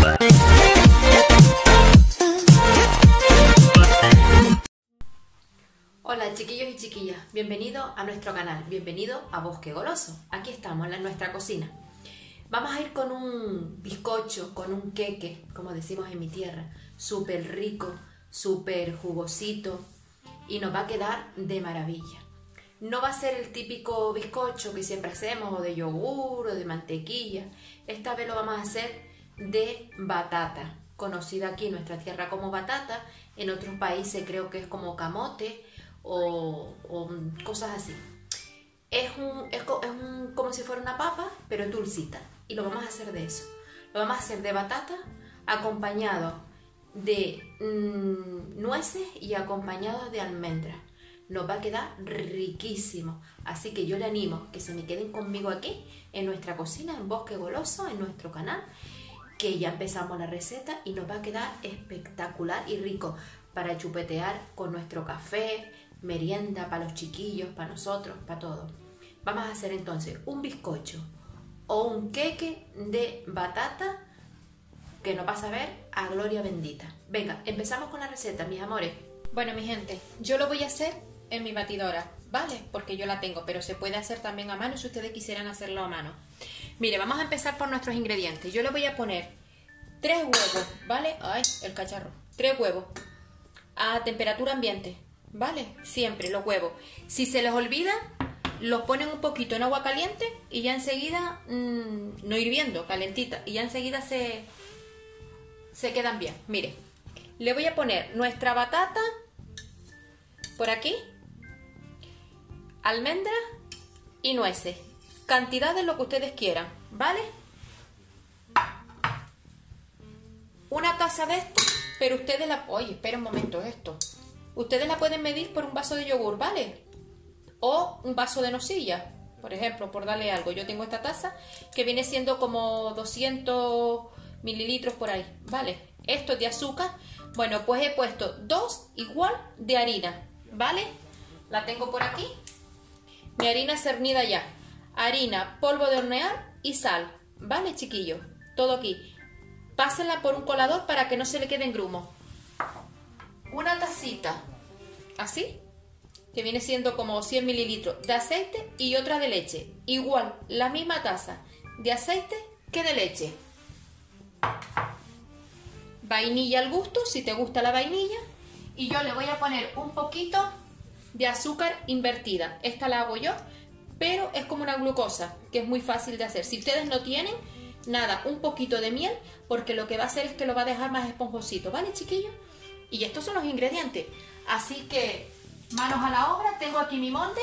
Hola chiquillos y chiquillas, bienvenidos a nuestro canal, bienvenidos a Bosque Goloso. Aquí estamos en nuestra cocina. Vamos a ir con un bizcocho, con un queque, como decimos en mi tierra, súper rico, súper jugosito y nos va a quedar de maravilla. No va a ser el típico bizcocho que siempre hacemos, o de yogur o de mantequilla. Esta vez lo vamos a hacer de batata, conocida aquí en nuestra tierra como batata, en otros países creo que es como camote o cosas así. Es como si fuera una papa, pero dulcita, y lo vamos a hacer de eso. Lo vamos a hacer de batata acompañado de nueces y acompañado de almendras. Nos va a quedar riquísimo, así que yo le animo que se me queden conmigo aquí en nuestra cocina, en Bosque Goloso, en nuestro canal, que ya empezamos la receta y nos va a quedar espectacular y rico para chupetear con nuestro café, merienda para los chiquillos, para nosotros, para todos. Vamos a hacer entonces un bizcocho o un queque de batata que nos va a saber a gloria bendita. Venga, empezamos con la receta, mis amores. Bueno, mi gente, yo lo voy a hacer en mi batidora, ¿vale? Porque yo la tengo, pero se puede hacer también a mano si ustedes quisieran hacerlo a mano. Mire, vamos a empezar por nuestros ingredientes. Yo le voy a poner 3 huevos, ¿vale? Ay, el cacharro. 3 huevos a temperatura ambiente, ¿vale? Siempre los huevos. Si se les olvida, los ponen un poquito en agua caliente y ya enseguida, no hirviendo, calentita, y ya enseguida se quedan bien. Mire, le voy a poner nuestra batata por aquí, almendras y nueces. Cantidad de lo que ustedes quieran, ¿vale? Una taza de esto, pero ustedes la... Oye, espera un momento esto. Ustedes la pueden medir por un vaso de yogur, ¿vale? O un vaso de nocilla, por ejemplo, por darle algo. Yo tengo esta taza que viene siendo como 200 mililitros por ahí, ¿vale? Esto es de azúcar. Bueno, pues he puesto 2 igual de harina, ¿vale? La tengo por aquí. Mi harina cernida ya. Harina, polvo de hornear y sal, ¿vale, chiquillos? Todo aquí. Pásenla por un colador para que no se le queden grumos. Una tacita, así, que viene siendo como 100 mililitros de aceite y otra de leche. Igual, la misma taza de aceite que de leche. Vainilla al gusto, si te gusta la vainilla. Y yo le voy a poner un poquito de azúcar invertida. Esta la hago yo, pero es como una glucosa, que es muy fácil de hacer. Si ustedes no tienen, nada, un poquito de miel, porque lo que va a hacer es que lo va a dejar más esponjosito, ¿vale, chiquillos? Y estos son los ingredientes. Así que, manos a la obra. Tengo aquí mi molde.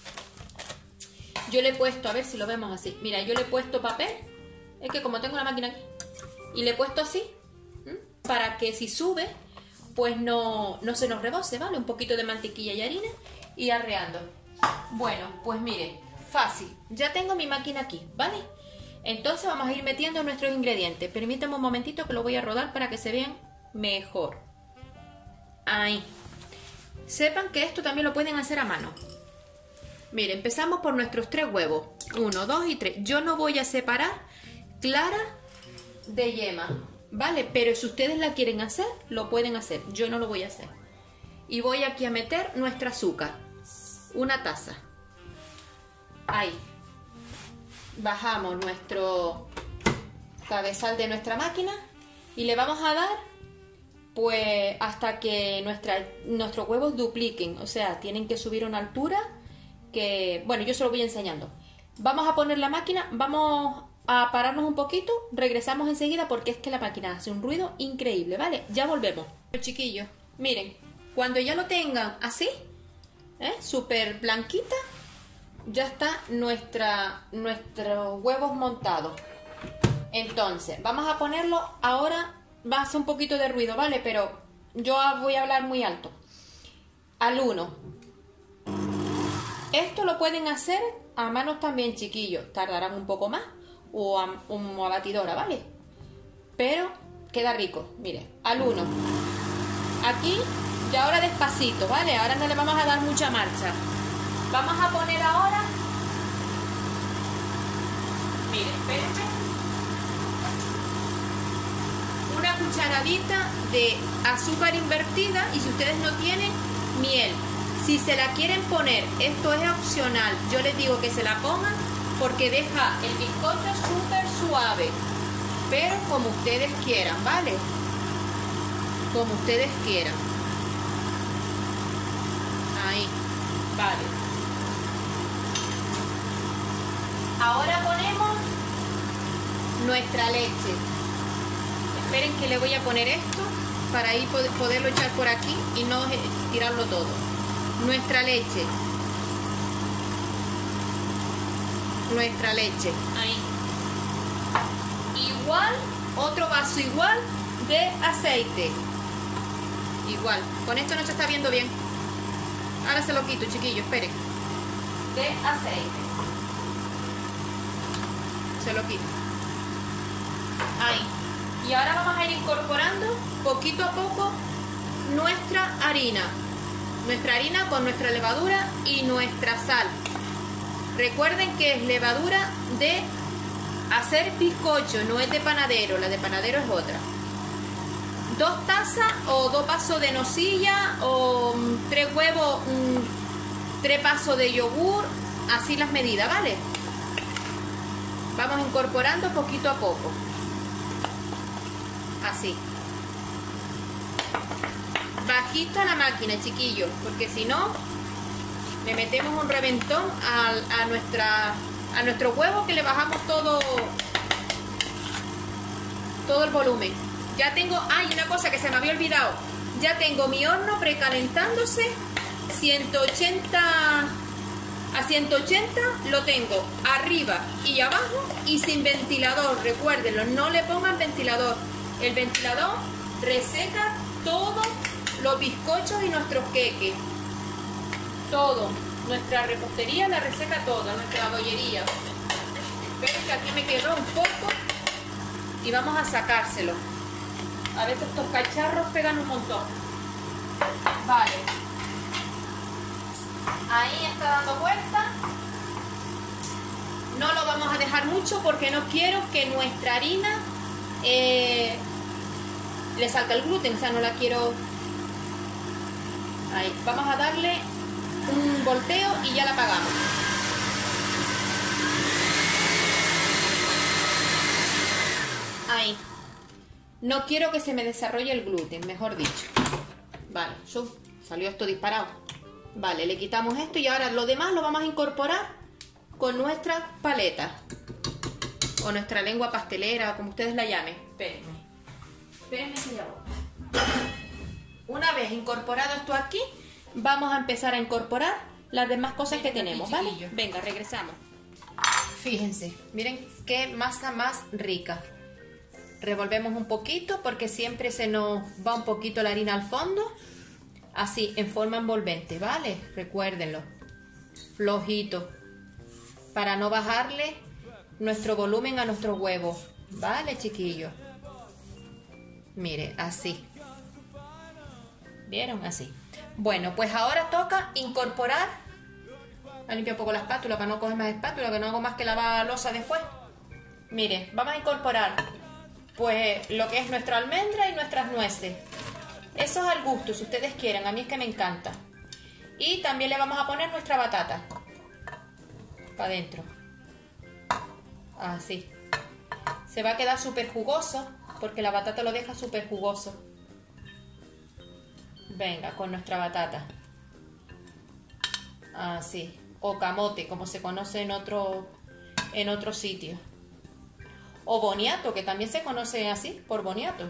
Yo le he puesto, a ver si lo vemos así. Mira, yo le he puesto papel. Es que como tengo la máquina aquí. Y le he puesto así, para que si sube, pues no se nos rebose, ¿vale? Un poquito de mantequilla y harina y arreando. Bueno, pues mire, fácil. Ya tengo mi máquina aquí, ¿vale? Entonces vamos a ir metiendo nuestros ingredientes. Permítanme un momentito que lo voy a rodar para que se vean mejor. Ahí. Sepan que esto también lo pueden hacer a mano. Mire, empezamos por nuestros 3 huevos. 1, 2 y 3. Yo no voy a separar clara de yema, ¿vale? Pero si ustedes la quieren hacer, lo pueden hacer. Yo no lo voy a hacer. Y voy aquí a meter nuestra azúcar. Una taza. Ahí. Bajamos nuestro cabezal de nuestra máquina y le vamos a dar pues hasta que nuestros huevos dupliquen, o sea, tienen que subir a una altura que, bueno, yo se lo voy enseñando. Vamos a poner la máquina, vamos a pararnos un poquito, regresamos enseguida porque es que la máquina hace un ruido increíble, ¿vale? Ya volvemos. Chiquillos, miren, cuando ya lo tengan así, súper blanquita, ya está nuestros huevos montados. Entonces, vamos a ponerlo ahora. Va a hacer un poquito de ruido, ¿vale? Pero yo voy a hablar muy alto. Al 1. Esto lo pueden hacer a manos también, chiquillos. Tardarán un poco más. O a batidora, ¿vale? Pero queda rico. Mire, al 1. Aquí, y ahora despacito, ¿vale? Ahora no le vamos a dar mucha marcha. Vamos a poner ahora... Mire, espérenme. cucharadita de azúcar invertida y si ustedes no tienen, miel. Si se la quieren poner, esto es opcional, yo les digo que se la pongan porque deja el bizcocho súper suave, pero como ustedes quieran, ¿vale? Como ustedes quieran. Ahí, vale. Ahora ponemos nuestra leche. Esperen que le voy a poner esto para ahí poderlo echar por aquí y no tirarlo todo. Nuestra leche. Nuestra leche. Ahí. Igual, otro vaso igual de aceite. Igual. Con esto no se está viendo bien. Ahora se lo quito, chiquillos, esperen. De aceite. Se lo quito. Ahí. Y ahora vamos a ir incorporando poquito a poco nuestra harina. Nuestra harina con nuestra levadura y nuestra sal. Recuerden que es levadura de hacer bizcocho, no es de panadero. La de panadero es otra. 2 tazas o 2 vasos de nocilla o 3 huevos, 3 vasos de yogur. Así las medidas, ¿vale? Vamos incorporando poquito a poco. Así. Bajito a la máquina, chiquillos, porque si no, le metemos un reventón a nuestro huevo, que le bajamos todo el volumen. Ya tengo, hay una cosa que se me había olvidado. Ya tengo mi horno precalentándose 180. A 180 lo tengo arriba y abajo y sin ventilador, recuérdenlo, no le pongan ventilador. El ventilador reseca todos los bizcochos y nuestros queques. Todo. Nuestra repostería la reseca toda, nuestra bollería. Esperen que aquí me quedó un poco y vamos a sacárselo. A veces estos cacharros pegan un montón. Vale. Ahí está dando vuelta. No lo vamos a dejar mucho porque no quiero que nuestra harina le salga el gluten, o sea, no la quiero. Ahí, vamos a darle un volteo y ya la apagamos. Ahí. No quiero que se me desarrolle el gluten, mejor dicho. Vale, salió esto disparado. Vale, le quitamos esto y ahora lo demás lo vamos a incorporar con nuestra paleta o nuestra lengua pastelera, como ustedes la llamen. Espérenme que ya voy. Una vez incorporado esto aquí, vamos a empezar a incorporar las demás cosas que tenemos, ¿vale? Venga, regresamos. Fíjense, miren qué masa más rica. Revolvemos un poquito porque siempre se nos va un poquito la harina al fondo. Así, en forma envolvente, ¿vale? Recuérdenlo. Flojito. Para no bajarle nuestro volumen a nuestro huevo. ¿Vale, chiquillos? Mire, así. ¿Vieron? Así. Bueno, pues ahora toca incorporar. Voy a limpiar un poco la espátula para no coger más espátula, que no hago más que lavar la losa después. Mire, vamos a incorporar pues lo que es nuestra almendra y nuestras nueces. Eso es al gusto, si ustedes quieren. A mí es que me encanta. Y también le vamos a poner nuestra batata para adentro. Así. Se va a quedar súper jugoso porque la batata lo deja súper jugoso. Venga, con nuestra batata. Así. O camote, como se conoce en otro sitio. O boniato, que también se conoce así, por boniato.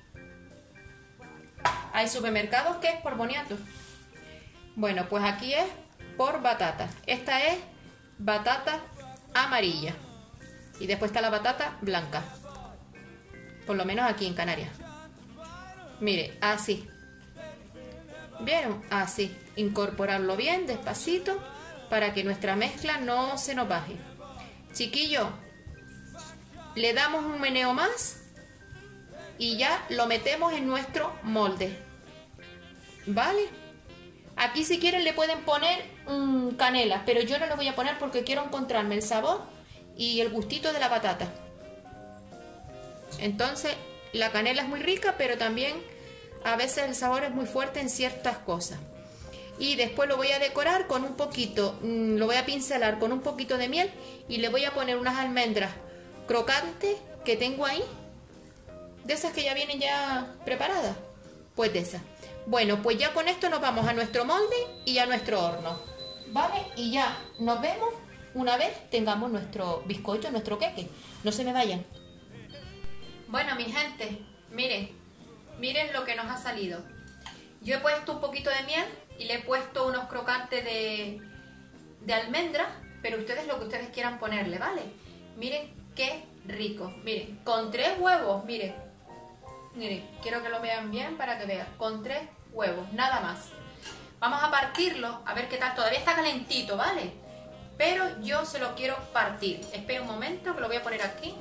Hay supermercados que es por boniato. Bueno, pues aquí es por batata. Esta es batata amarilla. Y después está la batata blanca. Por lo menos aquí en Canarias. Mire, así. ¿Vieron? Así. Incorporarlo bien, despacito, para que nuestra mezcla no se nos baje. Chiquillo, le damos un meneo más y ya lo metemos en nuestro molde. ¿Vale? Aquí si quieren le pueden poner canela, pero yo no le voy a poner porque quiero encontrarme el sabor y el gustito de la batata. Entonces La canela es muy rica, pero también a veces el sabor es muy fuerte en ciertas cosas. Y después lo voy a decorar con un poquito, lo voy a pincelar con un poquito de miel y le voy a poner unas almendras crocantes que tengo ahí, de esas que ya vienen ya preparadas, pues de esas. Bueno, pues ya con esto nos vamos a nuestro molde y a nuestro horno, ¿vale? Y ya nos vemos una vez tengamos nuestro bizcocho, nuestro queque. No se me vayan. Bueno, mi gente, miren lo que nos ha salido. Yo he puesto un poquito de miel y le he puesto unos crocantes de almendra, pero ustedes lo que ustedes quieran ponerle, ¿vale? Miren qué rico. Miren, con 3 huevos, miren, quiero que lo vean bien para que vean. Con 3 huevos, nada más. Vamos a partirlo, a ver qué tal. Todavía está calentito, ¿vale? Pero yo se lo quiero partir. Espera un momento que lo voy a poner aquí.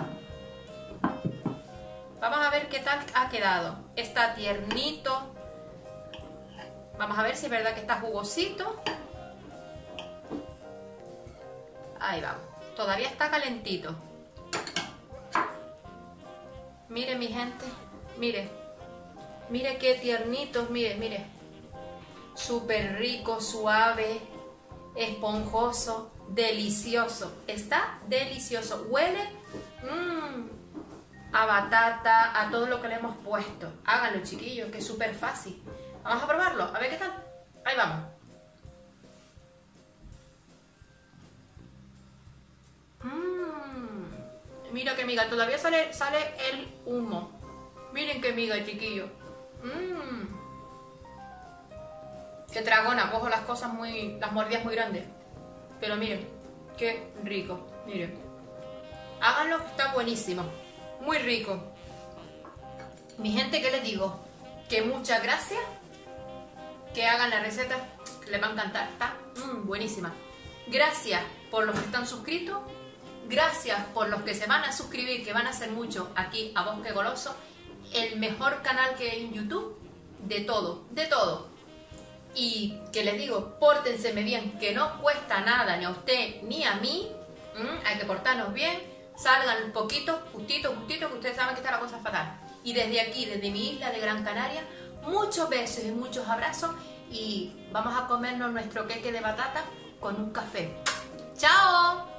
Vamos a ver qué tal ha quedado. Está tiernito. Vamos a ver si es verdad que está jugosito. Ahí vamos. Todavía está calentito. Miren, mi gente. Miren. Miren qué tiernitos. Miren. Súper rico, suave, esponjoso, delicioso. Está delicioso. Huele a batata, a todo lo que le hemos puesto. Háganlo, chiquillos, que es súper fácil. Vamos a probarlo, a ver qué tal. Ahí vamos. Mira qué miga, todavía sale el humo. Miren qué miga, chiquillos. Qué tragona, cojo las cosas las mordidas muy grandes. Pero miren, qué rico. Miren. Háganlo, está buenísimo. Muy rico. Mi gente, ¿qué les digo? Que muchas gracias. Que hagan la receta, les va a encantar. Está buenísima. Gracias por los que están suscritos. Gracias por los que se van a suscribir, que van a ser muchos aquí a Bosque Goloso. El mejor canal que hay en YouTube. De todo, de todo. Y que les digo, pórtenseme bien, que no cuesta nada ni a usted ni a mí. Hay que portarnos bien. Salgan un poquito, justito, que ustedes saben que está la cosa fatal. Y desde aquí, desde mi isla de Gran Canaria, muchos besos y muchos abrazos. Y vamos a comernos nuestro queque de batata con un café. ¡Chao!